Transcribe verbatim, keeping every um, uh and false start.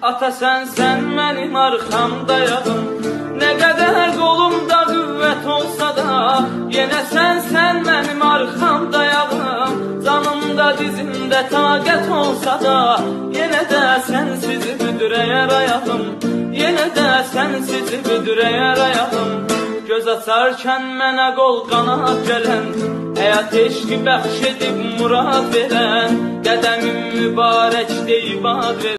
Ata sən, sən mənim arxamdayağım. Nə qədər qolumda qüvvət olsa da, yenə sən, sən mənim arxamdayağım. Canımda, dizimdə taqət olsa da, yenə də sənsiz büdrəyər ayağım. Yenə də sənsiz büdrəyər ayağım. Göz açarkən mənə qol qanat gələn, həyat eşqi bəxş edib murad verən, qədəmim mübarək deyib ad verən.